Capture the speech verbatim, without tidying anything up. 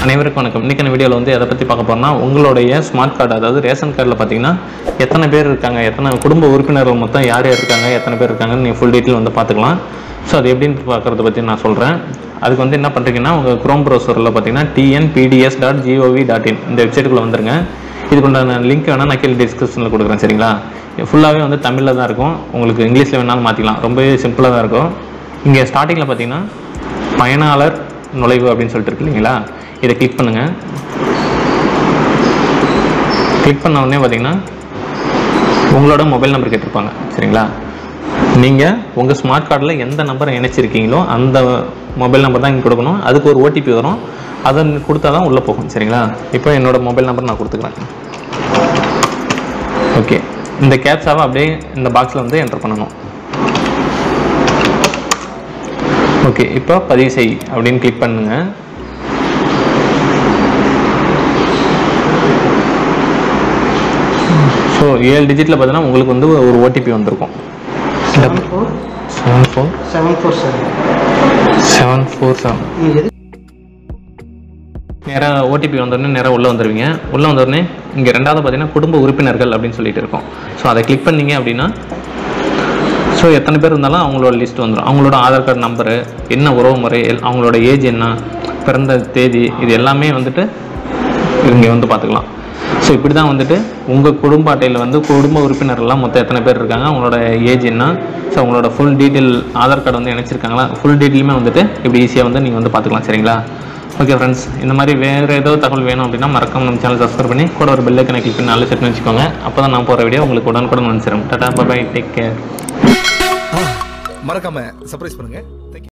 அனைவருக்கும் வணக்கம். இன்றைக்கான வீடியோவில் வந்து எதை பற்றி பார்க்க போகிறோம்னா, உங்களுடைய ஸ்மார்ட் கார்டு, அதாவது ரேஷன் கார்டில் பார்த்தீங்கன்னா எத்தனை பேர் இருக்காங்க, எத்தனை குடும்ப உறுப்பினர்கள் மொத்தம் யார் யார் இருக்காங்க, எத்தனை பேர் இருக்காங்கன்னு நீங்கள் ஃபுல் டீட்டெயில் வந்து பார்த்துக்கலாம். ஸோ அது எப்படின்னு பார்க்குறத பற்றி நான் சொல்கிறேன். அதுக்கு வந்து என்ன பண்ணுறீங்கன்னா, உங்கள் குரோம் ப்ரௌசரில் பார்த்தீங்கன்னா TNPDS dot gov dot in இந்த வெப்சைட்டுக்குள்ளே வந்துருங்க. இதுக்குண்டான லிங்க் வேணால் நான் கீழே டிஸ்கிரிப்ஷனில் கொடுக்குறேன். சரிங்களா? ஃபுல்லாகவே வந்து தமிழில் தான் இருக்கும். உங்களுக்கு இங்கிலீஷில் வேணாலும் மாற்றிக்கலாம். ரொம்பவே சிம்பிளாக தான் இருக்கும். இங்கே ஸ்டார்டிங்கில் பார்த்தீங்கன்னா பயனாளர் நுழைவு அப்படின்னு சொல்லிட்டு இருக்கு இல்லைங்களா? இதை கிளிக் பண்ணுங்கள். கிளிக் பண்ண உடனே பார்த்தீங்கன்னா உங்களோட மொபைல் நம்பர் கேட்டிருப்பாங்க. சரிங்களா? நீங்கள் உங்கள் ஸ்மார்ட் கார்டில் எந்த நம்பரை இணைச்சிருக்கீங்களோ அந்த மொபைல் நம்பர் தான் இங்கே கொடுக்கணும். அதுக்கு ஒரு ஓடிபி வரும், அதை கொடுத்தா தான் உள்ளே போகும். சரிங்களா? இப்போ என்னோடய மொபைல் நம்பர் நான் கொடுத்துக்கிறேன். ஓகே, இந்த கேப்சாவை அப்படியே இந்த பாக்ஸில் வந்து என்டர் பண்ணணும். ஓகே, இப்போ பதிவு செய் அப்படின்னு கிளிக் பண்ணுங்கள். ஸோ ஏழு டிஜிட்டில் பார்த்தீங்கன்னா உங்களுக்கு வந்து ஒரு ஓடிபி வந்திருக்கும். Seven four seven four seven four seven seven four seven நேராக ஓடிபி வந்தோடனே நேராக உள்ளே வந்துடுவீங்க. உள்ளே வந்தோடனே இங்கே ரெண்டாவது பார்த்தீங்கன்னா குடும்ப உறுப்பினர்கள் அப்படின்னு சொல்லிட்டு இருக்கோம். ஸோ அதை கிளிக் பண்ணிங்க அப்படின்னா ஸோ எத்தனை பேர் இருந்தாலும் அவங்களோட லிஸ்ட் வந்துடும். அவங்களோட ஆதார் கார்டு நம்பரு, என்ன உறவு முறை, அவங்களோட ஏஜ் என்ன, பிறந்த தேதி, இது எல்லாமே வந்துட்டு இங்கே வந்து பார்த்துக்கலாம். ஸோ இப்படி தான் வந்துட்டு உங்கள் குடும்ப அட்டையில் வந்து குடும்ப உறுப்பினர்கள்லாம் மொத்தம் எத்தனை பேர் இருக்காங்க, அவங்களோட ஏஜ் என்ன, ஸோ அவங்களோட ஃபுல் டீட்டெயில் ஆதார் கார்டு வந்து இணைச்சிருக்காங்களா, ஃபுல் டீட்டெயிலுமே வந்துட்டு இப்படி ஈஸியாக வந்து நீங்கள் வந்து பார்த்துக்கலாம். சரிங்களா? ஓகே ஃப்ரெண்ட்ஸ், இந்த மாதிரி வேறு ஏதோ தகவல் வேணும் அப்படின்னா மறக்காம நம்ம சேனல் சப்ஸ்கிரைப் பண்ணி கூட ஒரு பெல் ஐக்கனை கிளிக் பண்ணி நல்ல செட் வச்சுக்கோங்க. அப்போ தான் நான் போகிற வீடியோ உங்களுக்கு உடனுக்குடன் வந்து சேரும். Tata bye bye, take care. மறக்காம சர்ப்ரைஸ் பண்ணுங்க.